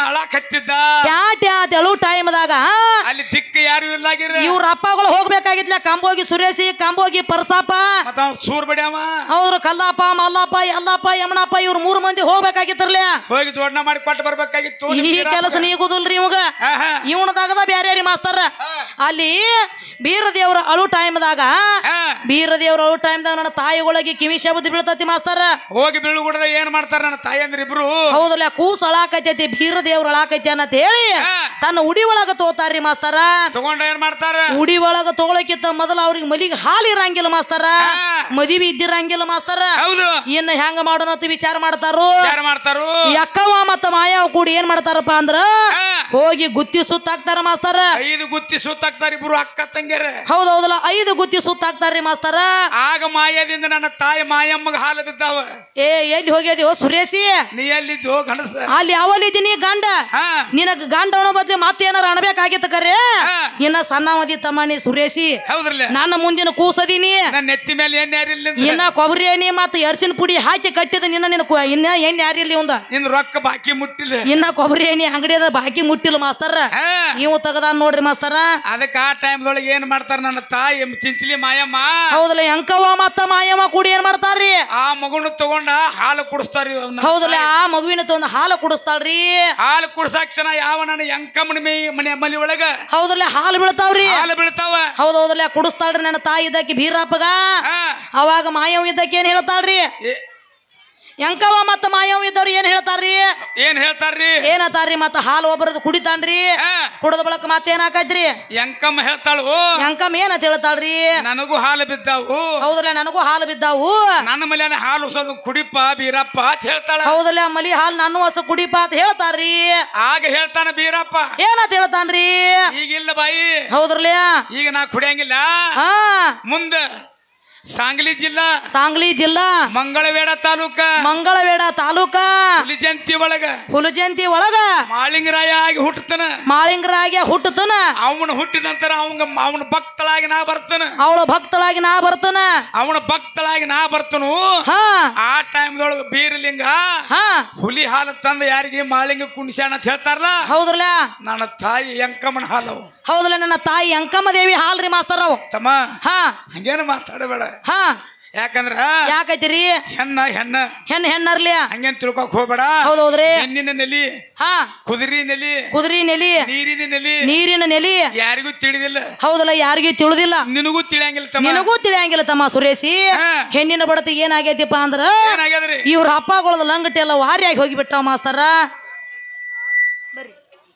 A: ಅಳು ಟೈಮ್ದಾಗ
B: ಅಲ್ಲಿ ದಿಕ್ಕ ಯಾರು ಇಲ್ಲ
A: ಇವ್ರ ಅಪ್ಪಗಳು ಹೋಗ್ಬೇಕಾಗಿತ್ಲ ಕಂಬೋಗಿ ಸುರೇಶಿ ಕಂಬೋಗಿ ಪರಸಾಪ
B: ಸೂರ್ ಬಡ್ಯಾವ
A: ಅವ್ರು ಕಲ್ಲಪ್ಪ ಮಲ್ಲಪ್ಪ ಯಲ್ಲಪ್ಪ ಯಮನಪ್ಪ ಇವ್ರ 3 ಮಂದಿ ಹೋಗ್ಬೇಕಾಗಿತ್ತರ್ಲಿ
B: ಹೋಗಿ ಜೋಡಣೆ ಮಾಡಿ ಕೊಟ್ಟು ಬರ್ಬೇಕಾಗಿತ್ತು
A: ಈ ಕೆಲಸ ನೀಗುದಿಲ್ರಿ ಇವಾಗ ಇವನದಾಗದ ಬ್ಯಾರ್ಯಾರಿ ಮಾಸ್ತರ ಅಲ್ಲಿ ಬೀರ ದೇವ್ರ ಅಳು ಟೈಮ್ದಾಗ ನನ್ನ ತಾಯಿಗಳಿಗೆ ಕಿವಿ ಶಬ್ದ ಬೀಳ್ತತಿ ಮಾಸ್ತರ
B: ಹೋಗಿ ಬೀಳುಗುಡದ ಏನ್ ಮಾಡ್ತಾರ ನನ್ನ ತಾಯಿ ಅಂದ್ರೆ ಇಬ್ರು
A: ಹೌದಲ್ಲ ಕೂಸ್ ಅಳಾಕೈತಿ ಬೀರ ದೇವ್ರ ಅಳಾಕೈತಿ ಅಂತ ಹೇಳಿ ತನ್ನ ಉಡಿ ಒಳಗ ತಗೋತಾರ್ರಿ ಮಾಸ್ತರ
B: ತಗೊಂಡ ಏನ್ ಮಾಡ್ತಾರ
A: ಉಡಿ ಒಳಗ ತಗೊಳಕಿತ್ತ ಮೊದಲ ಅವ್ರಿಗೆ ಮಲಿಗೆ ಹಾಲು ಇರಂಗಿಲ್ಲ ಮಾಸ್ತರ ಮದುವೆ ಇದ್ದಿರಂಗಿಲ್ಲ ಮಾಸ್ತರ ಇನ್ನ ಹೆಂಗ ಮಾಡೋಣ ವಿಚಾರ ಮಾಡ್ತಾರೋ ಅಕ್ಕವ ಮತ್ತ ಮಾಯವ ಕೂಡಿ ಏನ್ ಮಾಡ್ತಾರಪ್ಪ ಅಂದ್ರ ಹೋಗಿ ಗುತ್ತಿ ಸುತ್ತಾಕ್ತಾರ ಮಾಸ್ತರ
B: 5 ಗುತ್ತಿ ಸುತ್ತಾಕ್ತಾರ ಇಬ್ರು ಅಕ್ಕ ತಂಗಿಯರ
A: ಹೌದೌದಲ್ಲ 5 ಗುತ್ತಿ ಸುತ್ತಾಕ್ತಾರ್ರಿ ಮಾಸ್ತರ
B: ಆಗ ಮಾಯದಿಂದ ನನ್ನ ತಾಯಿ ಮಾಯಮ್ಮಗ ಹಾಲು ಬಿದ್ದಾವ
A: ಎಲ್ಲಿ ಹೋಗ್ಯದಿ ಸುರೇಶಿ
B: ನೀ ಎಲ್ಲಿದ್ದು ಗಣಸ
A: ಅಲ್ಲಿ ಯಾವಲ್ಲಿದ್ದೀನಿ ಗಂಡ ನಿನಗ ಗಂಡ ಅನ್ನೋ ಬದ್ಲಿ ಮತ್ತೆ ಏನಾರ ಅಣಬೇಕಾಗಿತ್ತ ಕರೆ ಇನ್ನ ಸಣ್ಣವದಿ ತಮ್ಮ ನೀ ಸುರೇಶಿ
B: ಹೌದ್ರಲ್ಲ
A: ನನ್ನ ಮುಂದಿನ ಕೂಸದೀನಿ
B: ನನ್ನ ನೆತ್ತಿ ಮೇಲೆ ಎಣ್ಣೆ ಯಾರಿಲ್ಲ
A: ಇನ್ನ ಕೊಬ್ಬರಿ ಎಣ್ಣೆ ಮತ್ತೆ ಅರಿಶಿನ ಪುಡಿ ಹಾಕಿ ಕಟ್ಟಿದ ಇನ್ನ ಎಣ್ಣೆ ಯಾರಿಲ್ಲ ಇವಂದ
B: ಇನ್ ರೊಕ್ಕ ಬಾಕಿ ಮುಟ್ಟಿಲ್ಲ
A: ಇನ್ನ ಕೊಬ್ಬರಿ ಎಣ್ಣೆ ಅಂಗಡಿಯದ ಬಾಕಿ ಮುಟ್ಟಿಲ್ಲ ಮಾಸ್ತರ ಇವ್ ತಗದಾನ ನೋಡ್ರಿ ಮಾಸ್ತರ
B: ಅದಕ್ಕೆ ಆ ಟೈಮ್ದೊಳಗೆ ಏನ್ ಮಾಡ್ತಾರ ನನ್ನ ತಾಯಿ ಚಿಂಚಲಿ ಮಾಯಮ್ಮ
A: ಹೌದಲ್ಲ ಅಂಕವ್ವ ಮತ್ತ ಮಾಯಮ್ಮ ಕೂಡಿ ಏನ್ ಮಾಡ್ತಾರ್ರಿ
B: ಆ ಮಗುನ ತಗೊಂಡ ಹಾಲು ಕುಡಿಸ್ತಾರ್ರಿ
A: ಹೌದಲ್ಲ ಆ ಮಗುವಿನ ತಗೊಂಡ ಹಾಲು ಕುಡಿಸ್ತಾಳ್ರಿ
B: ಹಾಲು ಕುಡ್ಸಾಕ್ಷಣ ಯಾವ ನನ್ನ ಎಂಕಮ್ಮನ ಮನೆ ಒಳಗ
A: ಹೌದಲ್ಲ ಹಾಲು ಬೀಳ್ತಾವ್ರಿ
B: ಹಾಲು ಬೀಳ್ತಾವ
A: ಹೌದೌದಲ್ಲ ಕುಡಿಸ್ತಾಳ್ರಿ ನನ್ನ ತಾಯಿ ಇದ್ದಕ್ಕೆ ಬೀರಪ್ಪಗ ಅವಾಗ ಮಾಯವ್ ಇದ್ದಕ್ಕೆ ಏನ್ ಹೇಳ್ತಾಳ್ರಿ ಎಂಕವ ಮತ್ತ ಮಾಯವ್ ಇದ್ದವ್ರು ಏನ್ ಹೇಳ್ತಾರ್ರಿ ಏನತ್ತಾರ್ರಿ ಮತ್ತ ಹಾಲು ಒಬ್ಬರದು ಕುಡಿತಾನ್ರಿ ಕುಡದ ಬಳಕ ಮತ್ತೇನ್ ಹಾಕೈತ್ರಿ
B: ಎಂಕಮ್ಮ ಹೇಳ್ತಾಳು
A: ಎಂಕಮ್ಮ ಏನಂತ ಹೇಳ್ತಾಳ್ರಿ
B: ನನಗೂ ಹಾಲು ಬಿದ್ದಾವು
A: ಹೌದಲ್ಲ ನನಗೂ ಹಾಲು ಬಿದ್ದಾವು
B: ನನ್ನ ಮಲ್ಯಾನ ಹಾಲು ಸ್ವಲ್ಪ ಕುಡಿಪ ಬೀರಪ್ಪ ಅಂತ ಹೇಳ್ತಾಳ
A: ಹೌದಲ್ಲ ಮಲಿ ಹಾಲು ನನ್ನ ಹೊಸ ಕುಡಿಪ ಅಂತ ಹೇಳ್ತಾರ್ರಿ
B: ಆಗ ಹೇಳ್ತಾನ ಬೀರಪ್ಪ
A: ಏನಂತ ಹೇಳ್ತಾನ್ರಿ
B: ಈಗಿಲ್ಲ ಬಾಯಿ
A: ಹೌದ್ರಲ್ಲ
B: ಈಗ ನಾ ಕುಡಿಯಂಗಿಲ್ಲ ಮುಂದ ಸಾಂಗ್ಲಿ ಜಿಲ್ಲಾ
A: ಸಾಂಗ್ಲಿ ಜಿಲ್ಲಾ
B: ಮಂಗಳವೇಡ ತಾಲೂಕ
A: ಮಂಗಳವೇಡ ತಾಲೂಕ ಹುಲಜಂತಿ ಒಳಗ
B: ಮಾಳಿಂಗರಾಯ ಆಗಿ ಹುಟ್ಟತನ
A: ಮಾಳಿಂಗರಾಯ ಹುಟ್ಟತನ
B: ಅವನು ಹುಟ್ಟಿದ ನಂತರ ಅವನ ಭಕ್ತಳಾಗಿ ನಾ ಬರ್ತನ
A: ಅವಳ ಭಕ್ತಳಾಗಿ ನಾ ಬರ್ತನ
B: ಅವನ ಭಕ್ತಳಾಗಿ ನಾ ಬರ್ತನು ಆ ಟೈಮ್ದೊಳಗ ಬೀರಲಿಂಗ ಹುಲಿ ಹಾಲು ತಂದ ಯಾರಿಗೆ ಮಾಳಿಂಗ ಕುಣಿಸ್ಯಾಣ ಅಂತ ಹೇಳ್ತಾರಲ್ಲ ಹೌದ್ರಲ್ಲ ನನ್ನ ತಾಯಿ ಎಂಕಮ್ಮನ ಹಾಲು
A: ಹೌದಲ್ಲ ನನ್ನ ತಾಯಿ ಅಂಕಮ್ಮ ದೇವಿ ಹಾಲ್ರಿ ಮಾಸ್ತರ್ ಅವು
B: ತಮ್ಮ ಹಂಗೇನ ಮಾತಾಡಬೇಡ ಯಾಕಂದ್ರ
A: ಯಾಕೈತಿರಿ ಹೆಣ್ಣರ್ಲಿ
B: ಹಂಗೇನ್ ತಿಳ್ಕೊಕ್ ಹೋಗ್ಬೇಡ
A: ಹೌದೌದ್ರಿ
B: ಹೆಣ್ಣಿನ ನೆಲಿ ಕುದುರಿ ನೆಲಿ ನೀರಿನ ನೆಲಿ ಯಾರಿಗೂ ತಿಳಿದಿಲ್ಲ
A: ಹೌದಲ್ಲ ಯಾರಿಗೂ ತಿಳಿದಿಲ್ಲ
B: ನಿನಗೂ
A: ತಿಳಿಯಂಗಿಲ್ಲ ತಮ್ಮ ಸುರೇಶಿ ಹೆಣ್ಣಿನ ಬಡತಿ ಏನಾಗೈತಿಪ್ಪ ಅಂದ್ರ ಇವ್ರ ಅಪ್ಪಗಳದ ಲಂಗಟಿ ಎಲ್ಲ ವಾರಿಯಾಗಿ ಹೋಗಿಬಿಟ್ಟಾವ ಮಾಸ್ತರ ಬರ್ರಿ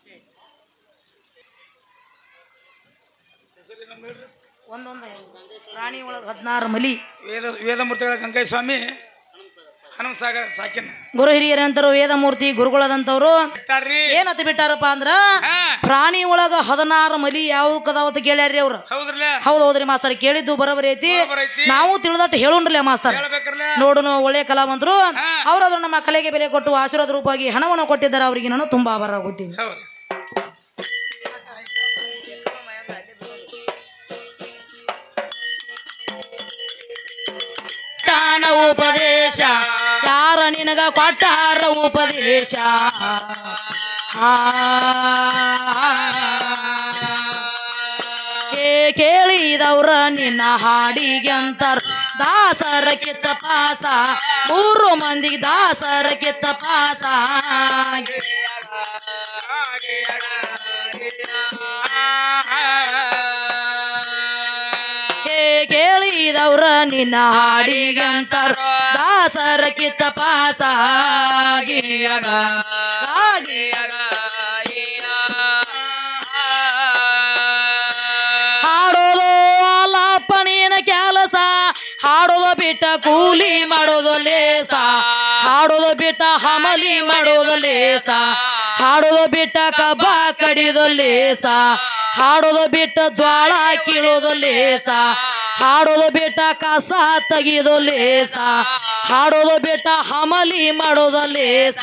A: ಒಂದೊಂದು ಪ್ರಾಣಿ ಒಳಗ 16 ಮಲಿ
B: ವೇದಮೂರ್ತಿಗಳ ಗಂಗೈ ಸ್ವಾಮಿ ಹನುಮಸಾಗರ ಸಾಕಿನ
A: ಗುರು ಹಿರಿಯರಂತರು ವೇದಮೂರ್ತಿ ಗುರುಗಳದಂತವ್ರು ಏನಂತ ಬಿಟ್ಟಾರಪ್ಪ ಅಂದ್ರ ಪ್ರಾಣಿ ಒಳಗ 16 ಮಲಿ ಯಾವ ಕದಾವತ್ ಕೇಳ್ಯಾರ್ರಿ ಅವ್ರು ಹೌದೌದ್ರಿ ಮಾಸ್ತರ್ ಕೇಳಿದ್ದು ಬರೋಬರಿ ಐತಿ ನಾವು ತಿಳಿದಟ್ಟು ಹೇಳೋಣ್ರಲ್ಲ ಮಾಸ್ತರ್ ನೋಡುನು ಒಳ್ಳೆ ಕಲಾವಂತರು ಅವ್ರಾದ್ರು ನಮ್ಮ ಕಲೆಗೆ ಬೆಲೆ ಕೊಟ್ಟು ಆಶೀರ್ವಾದ ರೂಪವಾಗಿ ಹಣವನ್ನು ಕೊಟ್ಟಿದ್ದಾರೆ ಅವರಿಗೆ ನಾನು ತುಂಬಾ ಆಭಾರ ಗೊತ್ತೀನಿ ಉಪದೇಶ ಯಾರ ನಿನಗ ಕೊಟ್ಟಾರ ಉಪದೇಶ ಕೇಳಿದವ್ರ ನಿನ್ನ ಹಾಡಿಗೆ ಅಂತಾರ ದಾಸರ ಕಿತ್ತ ಪಾಸ 3 ಮಂದಿಗೆ ದಾಸರ ಕಿತ್ತ ಪಾಸ ಕೇಳಿದವ್ರ ನಿನ್ನ ಹಾಡಿಗಂತಾರ ದಾಸರ ಕಿತ್ತ ಪಾಸ ಹಾಡೋದು ಅಲ್ಲಪ್ಪನಿನ ಕೆಲಸ ಹಾಡೋದು ಬಿಟ್ಟ ಕೂಲಿ ಮಾಡೋದು ಲೇಸ ಹಾಡೋದು ಬಿಟ್ಟ ಹಮಲಿ ಮಾಡೋದು ಲೇಸ ಹಾಡೋದು ಬಿಟ್ಟ ಕಬ್ಬ ಕಡಿದು ಲೇಸ ಹಾಡೋದು ಬಿಟ್ಟ ಜ್ವಾಳ ಕೀಳೋದು ಲೇಸ ಹಾಡೋದು ಬಿಟ್ಟ ಕಸ ತೆಗಿದು ಲೇಸ ಹಾಡೋದು ಬಿಟ್ಟ ಹಮಲಿ ಮಾಡೋದು ಲೇಸ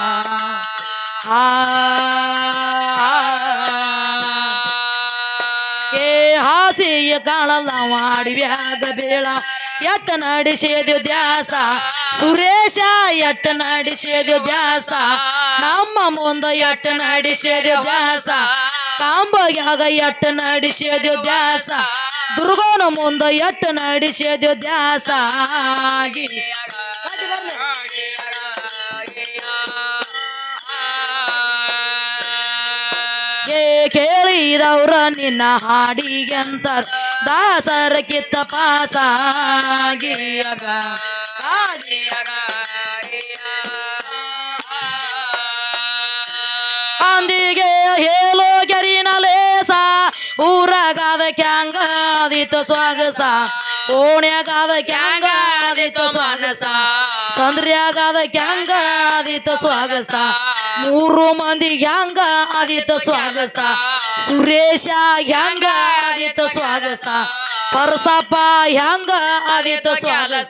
A: ಹಾಸಿಯ ಕಾಣಲ್ಲ ಮಾಡಿವ್ಯಾಗ ಬೇಳ ಎಟ್ಟ ನಡೆಸಿದ ದ್ಯಾಸ ಸುರೇಶ ಎಟ್ಟ ನಡೆಸಿದ ದ್ಯಾಸ ನಮ್ಮ ಮುಂದ ಎಟ್ಟ ನಡೆಸಿದ ದ್ಯಾಸ ಕಾಂಬಗ್ಯಾಗ ಎಟ್ಟ ನಡೆಸಿದ ದ್ಯಾಸ ದುರ್ಗನ ಮುಂದ ಎಟ್ಟ ನಡೆಸಿದ ದ್ಯಾಸ ಕೇಳಿದವ್ರ ನಿನ್ನ ಹಾಡಿಗಂತಾರ ದಾಸರ ಕಿತ್ತ ಪಾಸ ಅಂದಿಗೆ ಹೇಳೋ ಗೆರಿನ ಲೇಸ ಊರಾಗಾದ ಕ್ಯಾಂಗಾದಿತ ಸ್ವಾಗಸ ಓಣ್ಯಾಗಾದ ಕ್ಯಾಂಗಾದಿತ ಸ್ವಾಗಸ ಸಂದ್ರ್ಯಾಗಾದ ಕ್ಯಾಂಗಾದಿತ ಸ್ವಾಗಸ 3 ಮಂದಿ ಹ್ಯಾಂಗ ಆದಿತ ಸ್ವಾಗಸ ಸುರೇಶ ಹ್ಯಾಂಗ ಆದಿತ ಸ್ವಾಗಸ ಪರಸಪ್ಪ ಹ್ಯಾಂಗ ಆದಿತ ಸ್ವಾಗಸ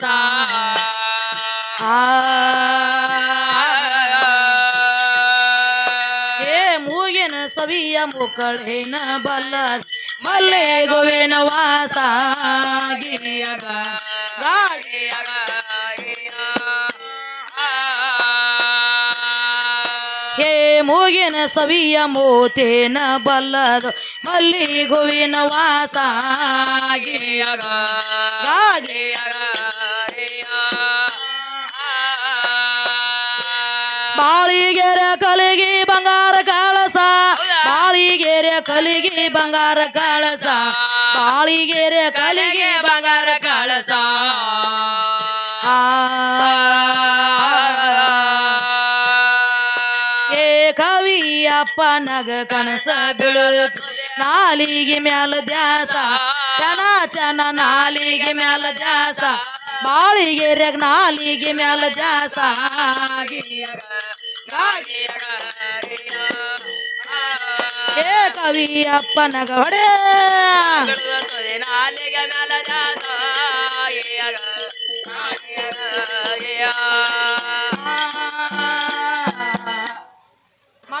A: ಮೂಗಿನ ಸವಿಯ ಮುಕ್ಕಳೇನ ಬಲ್ಲ ಮಲ್ಲೆ ಗೋವಿನ ವಾಸ ಹೇ ಮೂಗಿನ ಸವಿಯ ಮೋತೇನ ಬಲ್ಲದು ಮಲ್ಲಿ ಗೋವಿನ ವಾಸ ಬಾಳಿಗೆರ ಕಲಿಗೆ ಬಂಗಾರ ಕಾಳಸ ಬಾಳಿಗೆರೆ ಕಲಿಗೆ ಬಂಗಾರ ಕಾಳಸ ಬಾಳಿಗೆರೆ ಕಲಿಗೆ ಬಂಗಾರ ಕಾಳಸ ಕವಿಯಪ್ಪ ನಗ ಕನಸ ಬೀಳೋದು ನಾಲಿಗೆ ಮ್ಯಾಲ ದ್ಯಾಸ ಚನ ಚನ ನಾಲಿಗೆ ಮ್ಯಾಲ ದ್ಯಾಸ ಬಾಳಿಗೆರೆಗ ನಾಲಿಗೆ ಮ್ಯಾಲ ದ್ಯಾಸ ಕವಿಯಪ್ಪ ನಗ ಹೊಡೆ ನಾಲಿಗೆ ಮ್ಯಾಲ ದ್ಯಾಸ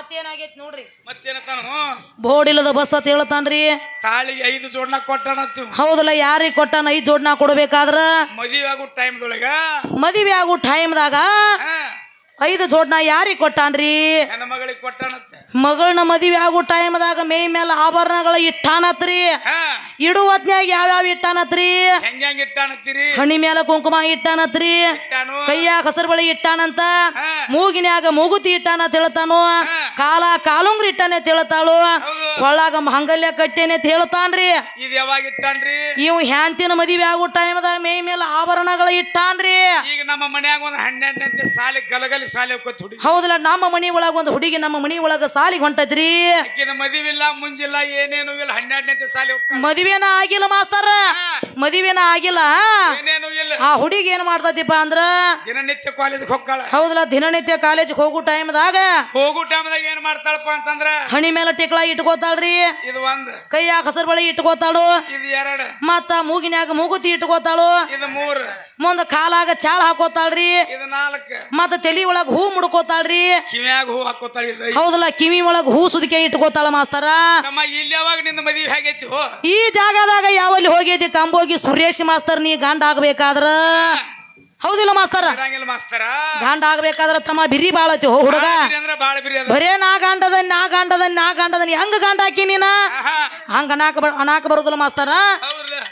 A: ಮತ್ತೇನಾಗೈತಿ ನೋಡ್ರಿ
B: ಮತ್ತೇನತ್ತಾನು
A: ಬೋಡಿಲ್ಲದ ಬಸ್ ಅಂತ ಹೇಳ್ತಾನ್ರಿ
B: ತಾಳಿಗೆ 5 ಜೋಡ್ನ ಕೊಟ್ಟಾನತ್ತಿ
A: ಹೌದಲ್ಲ ಯಾರಿಗೆ ಕೊಟ್ಟಾನ 5 ಜೋಡ್ನ ಕೊಡ್ಬೇಕಾದ್ರ
B: ಮದುವೆ ಆಗೋ ಟೈಮ್ದೊಳಗ
A: ಮದುವೆ ಆಗೋ ಟೈಮ್ದಾಗ 5 ಜೋಡ್ನ ಯಾರಿಗೆ ಕೊಟ್ಟಾನ್ರಿ
B: ನನ್ನ ಮಗಳಿಗೆ ಕೊಟ್ಟಾನತ್ತ
A: ಮಗಳನ್ನ ಮದುವೆ ಆಗೋ ಟೈಮ್ದಾಗ ಮೈ ಮೇಲೆ ಆಭರಣಗಳ ಇಟ್ಟಾನತ್ರಿ ಇಡು ಹೊತ್ನ್ಯಾಗ ಯಾವ್ಯಾವ ಇಟ್ಟಾನತ್ರಿ
B: ಹೆಂಗ್ ಇಟ್ಟಾನತ್ತೀರಿ
A: ಹಣಿ ಮೇಲೆ ಕುಂಕುಮ ಇಟ್ಟಾನತ್ರಿ ಕೈಯಾಗ ಹಸರು ಬಳಿ ಇಟ್ಟಾನಂತ ಮೂಗಿನ್ಯಾಗ ಮೂಗುತಿ ಇಟ್ಟಾನಂತ ಹೇಳ್ತಾನು ಕಾಲ ಕಾಲುಂಗ್ರಿ ಇಟ್ಟಾನೆ ಅಂತ ಹೇಳ್ತಾಳು ಕೊಳ್ಳಾಗ ಮಂಗಲ್ಯ ಕಟ್ಟೇನೆ ಅಂತ ಹೇಳ್ತಾನ್ರಿ
B: ಇದು ಯಾವಾಗ ಇಟ್ಟಾನ್ರಿ
A: ಇವ್ ಹ್ಯಾಂತಿನ ಮದುವೆ ಆಗೋ ಟೈಮ್ದಾಗ ಮೈ ಮೇಲೆ ಆಭರಣಗಳ ಇಟ್ಟಾನ್ರಿ
B: ಈಗ ನಮ್ಮ ಮನ್ಯಾಗ ಒಂದು 12ನೇ ಸಾಲಿ ಗಲಗಲಿ ಸಾಲಿ ಹೋಗ್ತ ಹುಡುಗಿ
A: ಹೌದಲ್ಲ ನಮ್ಮ ಮನಿ ಒಳಗ ಒಂದು ಹುಡುಗಿ ನಮ್ಮ ಮನಿ ಒಳಗ ಸಾಲಿಗೆ ಹೊಂಟದ್ರಿ
B: ಆಕಿನ ಮದುವಿಲ್ಲ ಮುಂಜಿಲ್ಲ ಏನೇನು ಇಲ್ಲ 12ನೇ ಸಾಲಿ ಹೋಗ್ತಾಳ
A: ಮದುವೆನ ಆಗಿಲ್ಲ ಮಾಸ್ತರ ಮದುವೆನ ಆಗಿಲ್ಲ
B: ಏನೇನು ಇಲ್ಲ
A: ಆ ಹುಡುಗಿ ಏನ್ ಮಾಡ್ತತಿಪ್ಪ ಅಂದ್ರ
B: ದಿನನಿತ್ಯ ಕಾಲೇಜಿಗೆ ಹೋಗ್ತಾಳ
A: ಹೌದಲ್ಲ ದಿನನಿತ್ಯ ಕಾಲೇಜಿಗೆ ಹೋಗೋ ಟೈಮ್ದಾಗ
B: ಏನ್ ಮಾಡ್ತಾಳಪ್ಪ ಅಂತಂದ್ರ
A: ಹಣಿ ಮೇಲೆ ಟಿಕ್ಲಾ ಇಟ್ಕೋತಾಳ್ರಿ
B: ಇದು ಒಂದು
A: ಕೈಯಾಗ ಹಸರ್ ಬಳಿ ಇಟ್ಕೋತಾಳು
B: ಇದು 2
A: ಮತ್ತ ಮೂಗಿನ್ಯಾಗ ಮೂಗುತಿ ಇಟ್ಕೋತಾಳು
B: ಇದು 3
A: ಮುಂದ ಕಾಲಾಗ ಚಾಳ ಹಾಕೋತಾಳ್ರಿ
B: ಇದು 4
A: ಮತ್ತ ತಲಿ ಒಳಗ ಹೂ ಮುಡ್ಕೋತಾಳ್ರಿ
B: ಕಿವ್ಯಾಗ ಹೂ ಹಾಕೋತಾಳ
A: ಹೌದಲ್ಲ ಕಿವಿ ಒಳಗ ಹೂ ಸುದಿಕೆ ಇಟ್ಕೋತಾಳ ಮಾಸ್ತರ
B: ಇಲ್ಲಿ ಯಾವಾಗ ನಿನ್ನ ಮದುವೆ ಹೇಗೈತಿ
A: ಈ ಜಾಗದಾಗ ಯಾವಲ್ಲಿ ಹೋಗೈತಿ ಕಂಬೋಗಿ ಸುರೇಶ್ ಮಾಸ್ತರ್ ನೀ ಗಂಡ ಆಗ್ಬೇಕಾದ್ರ ಹೌದಿಲ್ಲ ಮಾಸ್ತರ ಗಂಡ ಆಗ್ಬೇಕಾದ್ರ ತಮ್ಮ ಬಿರಿ ಬಾಳತಿ ಹುಡುಗ ಬರೇ ನಾ ಗಂಡದನ್ ಹೆಂಗ ಗಂಡ ಹಾಕಿ ನೀನ ಹಂಗ ಅನಾಕ ಬರುದಿಲ್ಲ ಮಾಸ್ತರ